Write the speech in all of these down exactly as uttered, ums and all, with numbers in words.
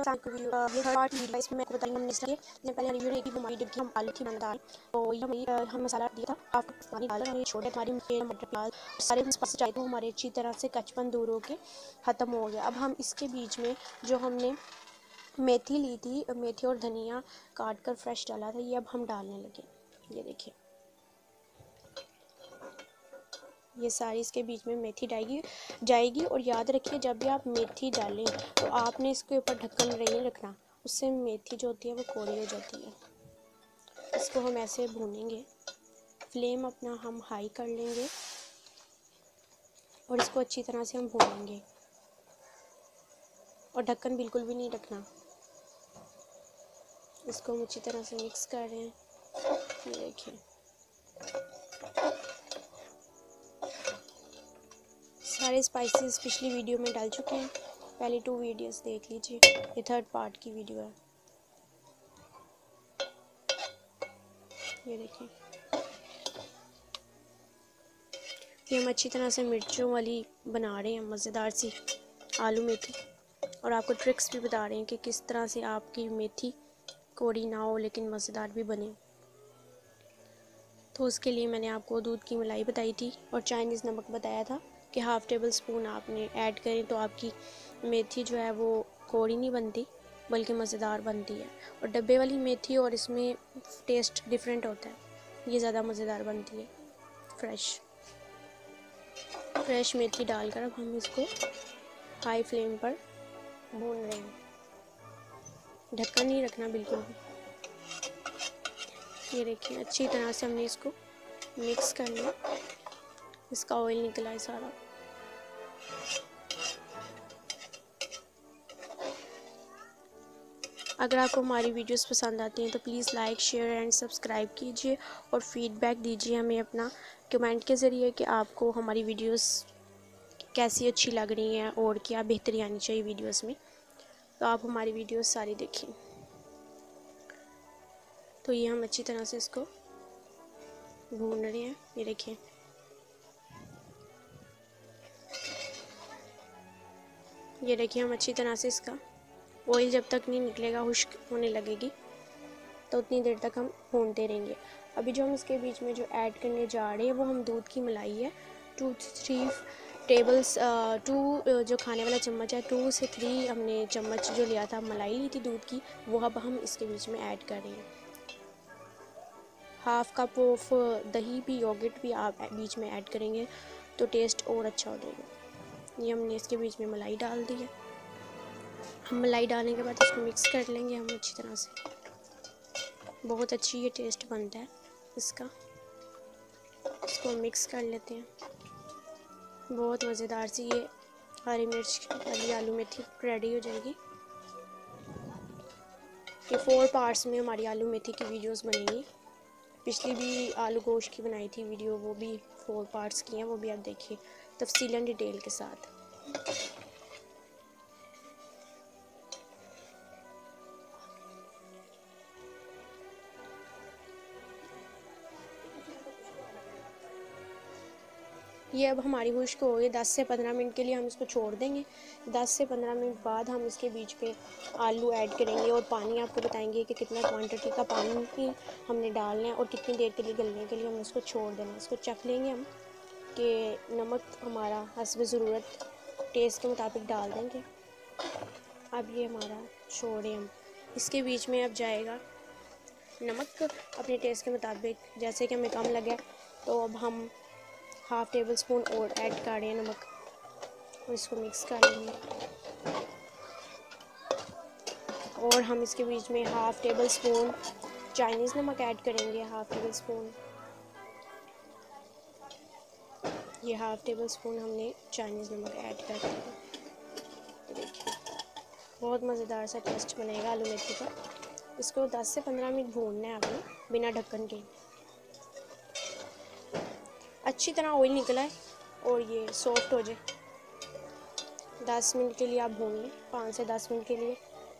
Hello ये third part video इसमें मैं आपको बताऊंगा हमने इसलिए इसने पहले रिव्यू नहीं की हमारी डिब्बी हम आलू थी बनादार तो ये हमें हम मसाला दिया था आपको पानी डाला और ये छोटे हमारी मिर्च मटर प्याज सारे स्पाइस चाहिए तो हमारे अच्छी तरह से कचपन दूर होके ख़त्म हो गया। अब हम इसके बीच में जो हमने मेथी ली थी, मेथी और धनिया काट कर फ्रेश डाला था, ये अब हम डालने लगे। ये देखिए ये सारी इसके बीच में मेथी डालेगी जाएगी और याद रखिए जब भी आप मेथी डालें तो आपने इसके ऊपर ढक्कन नहीं रखना, उससे मेथी जो होती है वो कौड़ी हो जाती है। इसको हम ऐसे भूनेंगे, फ्लेम अपना हम हाई कर लेंगे और इसको अच्छी तरह से हम भूनेंगे और ढक्कन बिल्कुल भी नहीं रखना। इसको हम अच्छी तरह से मिक्स कर रहे हैं। ये देखिए सारे स्पाइसेस पिछली वीडियो में डाल चुके हैं, पहली टू वीडियोस देख लीजिए, ये थर्ड पार्ट की वीडियो है। ये देखिए ये हम अच्छी तरह से मिर्चों वाली बना रहे हैं, मज़ेदार सी आलू मेथी, और आपको ट्रिक्स भी बता रहे हैं कि किस तरह से आपकी मेथी कौड़ी ना हो लेकिन मज़ेदार भी बने। तो उसके लिए मैंने आपको दूध की मलाई बताई थी और चाइनीज़ नमक बताया था कि हाफ़ टेबल स्पून आपने ऐड करें तो आपकी मेथी जो है वो कौड़ी नहीं बनती बल्कि मज़ेदार बनती है। और डब्बे वाली मेथी और इसमें टेस्ट डिफरेंट होता है, ये ज़्यादा मज़ेदार बनती है। फ्रेश फ्रेश मेथी डालकर अब हम इसको हाई फ्लेम पर भून रहे हैं, ढक्कन नहीं रखना बिल्कुल भी। ये देखिए अच्छी तरह से हमने इसको मिक्स कर लिया, इसका ऑयल निकला है सारा। अगर आपको हमारी वीडियोस पसंद आती हैं तो please like share and subscribe कीजिए और फीडबैक दीजिए हमें अपना कमेंट के ज़रिए कि आपको हमारी वीडियोस कैसी अच्छी लग रही हैं और क्या बेहतरी आनी चाहिए वीडियोस में, तो आप हमारी वीडियोस सारी देखें। तो ये हम अच्छी तरह से इसको भून रहे हैं। ये देखिए ये देखिए हम अच्छी तरह से इसका ऑयल जब तक नहीं निकलेगा, खुश्क होने लगेगी तो उतनी देर तक हम भूनते रहेंगे। अभी जो हम इसके बीच में जो ऐड करने जा रहे हैं वो हम दूध की मलाई है, टू थ्री टेबल्स टू जो खाने वाला चम्मच है, टू से थ्री हमने चम्मच जो लिया था मलाई ली थी दूध की, वो अब हम इसके बीच में ऐड कर रहे हैं। हाफ़ कप ऑफ दही भी योगर्ट भी आप बीच में ऐड करेंगे तो टेस्ट और अच्छा हो जाएगा। ये हमने इसके बीच में मलाई डाल दी है। हम मलाई डालने के बाद इसको मिक्स कर लेंगे हम अच्छी तरह से, बहुत अच्छी ये टेस्ट बनता है इसका। इसको मिक्स कर लेते हैं, बहुत मज़ेदार सी ये हरी मिर्च वाली आलू मेथी रेडी हो जाएगी। ये फोर पार्ट्स में हमारी आलू मेथी की वीडियोस बनेंगी। पिछली भी आलू गोश्त की बनाई थी वीडियो, वो भी फोर पार्ट्स की हैं, वो भी आप देखिए तफसीलन डिटेल के साथ। ये अब हमारी खुश्क हो गई, दस से पंद्रह मिनट के लिए हम इसको छोड़ देंगे। दस से पंद्रह मिनट बाद हम इसके बीच में आलू ऐड करेंगे और पानी आपको बताएंगे कि कितना क्वांटिटी का पानी हमने डालना है और कितनी देर के लिए गलने के लिए हम इसको छोड़ देना है। इसको चख लेंगे हम कि नमक हमारा हस्ब ज़रूरत टेस्ट के मुताबिक डाल देंगे। अब ये हमारा छोड़े हम, इसके बीच में अब जाएगा नमक अपने टेस्ट के मुताबिक, जैसे कि हमें कम लगे तो अब हम हाफ़ टेबल स्पून और ऐड कर रहे हैं नमक और इसको मिक्स कर लेंगे। और हम इसके बीच में हाफ़ टेबल स्पून चाइनीज़ नमक ऐड करेंगे, हाफ़ टेबल स्पून ये हाफ़ टेबल स्पून हमने चाइनीज़ नमक ऐड कर दिया। देखिए बहुत मज़ेदार सा टेस्ट बनेगा आलू मेथी का। इसको दस से पंद्रह मिनट भूनना है आपने बिना ढक्कन के। अच्छी तरह ऑयल निकला है और ये सॉफ्ट हो जाए, दस मिनट के लिए आप भून लें, पाँच से दस मिनट के लिए।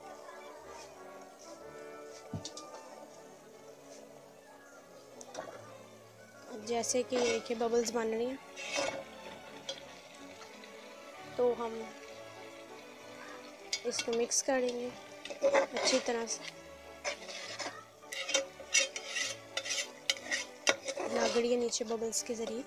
जैसे कि ये बबल्स बन रही हैं तो हम इसको मिक्स करेंगे। अच्छी तरह से रगड़िए नीचे बबल्स के ज़रिए।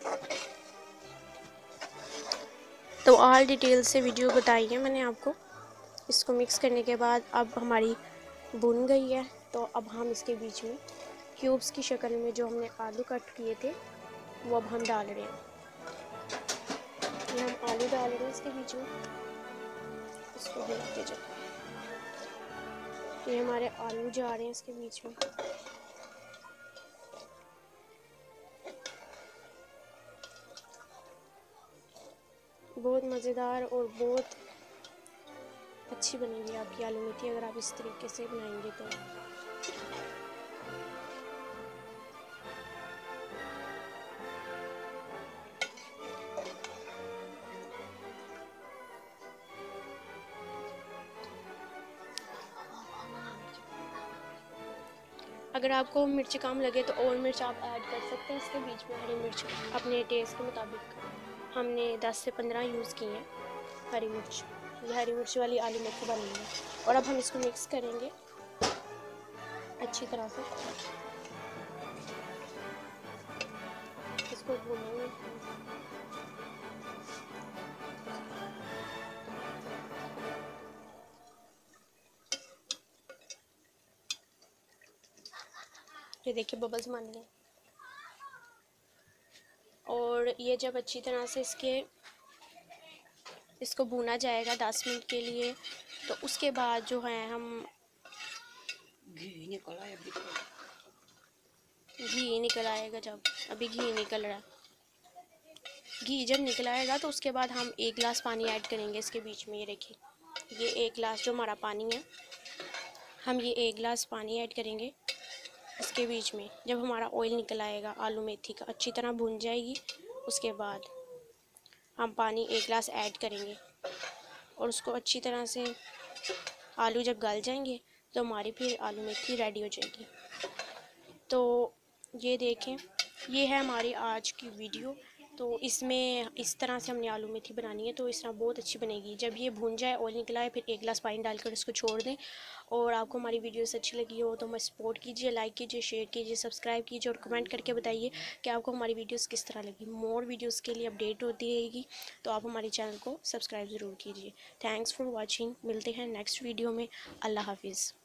तो ऑल डिटेल से वीडियो बताई है मैंने आपको। इसको मिक्स करने के बाद अब हमारी भुन गई है, तो अब हम इसके बीच में क्यूब्स की शक्ल में जो हमने आलू कट किए थे वो अब हम डाल रहे हैं। ये हम आलू डाल रहे हैं इसके बीच में, इसको हिलाते जाओ। ये हमारे आलू जा रहे हैं इसके बीच में। बहुत मज़ेदार और बहुत अच्छी बनेगी आपकी आलू मेथी अगर आप इस तरीके से बनाएंगे तो। अगर आपको मिर्च कम लगे तो और मिर्च आप ऐड कर सकते हैं इसके बीच में, हरी मिर्च अपने टेस्ट के मुताबिक। हमने दस से पंद्रह यूज़ की हैं हरी मिर्च। ये हरी मिर्च वाली आलू मेथी बनी है। और अब हम इसको मिक्स करेंगे अच्छी तरह से, इसको भूनेंगे। ये देखिए बबल्स बन गए। और ये जब अच्छी तरह से इसके इसको भूना जाएगा दस मिनट के लिए, तो उसके बाद जो है हम घी निकल आया, घी निकल आएगा। जब अभी घी निकल रहा है, घी जब निकल आएगा तो उसके बाद हम एक गिलास पानी ऐड करेंगे इसके बीच में। ये देखिए ये एक गिलास जो हमारा पानी है, हम ये एक गिलास पानी ऐड करेंगे इसके बीच में। जब हमारा ऑयल निकल आएगा आलू मेथी का अच्छी तरह भुन जाएगी, उसके बाद हम पानी एक गिलास ऐड करेंगे और उसको अच्छी तरह से आलू जब गल जाएंगे तो हमारी फिर आलू मेथी रेडी हो जाएगी। तो ये देखें, ये है हमारी आज की वीडियो। तो इसमें इस तरह से हमने आलू मेथी बनानी है, तो इस तरह बहुत अच्छी बनेगी। जब ये भून जाए ऑयल निकला है, फिर एक गिलास पानी डालकर इसको छोड़ दें। और आपको हमारी वीडियोस अच्छी लगी हो तो हमें सपोर्ट कीजिए, लाइक कीजिए, शेयर कीजिए, सब्सक्राइब कीजिए और कमेंट करके बताइए कि आपको हमारी वीडियोस किस तरह लगी। मोर वीडियोस के लिए अपडेट होती रहेगी, तो आप हमारे चैनल को सब्सक्राइब ज़रूर कीजिए। Thanks for watching. मिलते हैं नेक्स्ट वीडियो में। अल्लाह हाफिज़।